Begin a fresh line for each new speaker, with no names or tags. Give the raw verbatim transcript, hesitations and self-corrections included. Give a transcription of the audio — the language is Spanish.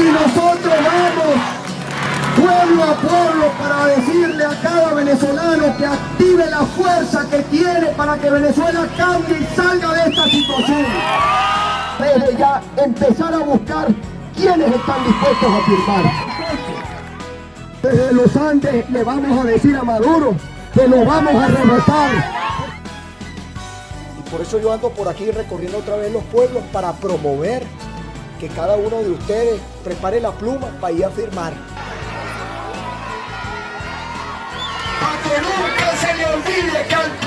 Y nosotros vamos pueblo a pueblo para decirle a cada venezolano que active la fuerza que tiene para que Venezuela cambie y salga de esta situación. Desde ya empezar a buscar quiénes están dispuestos a firmar. Desde los Andes le vamos a decir a Maduro que lo vamos a rematar. Y por eso yo ando por aquí recorriendo otra vez los pueblos para promover que cada uno de ustedes prepare la pluma para ir a firmar. Para que nunca se le olvide que al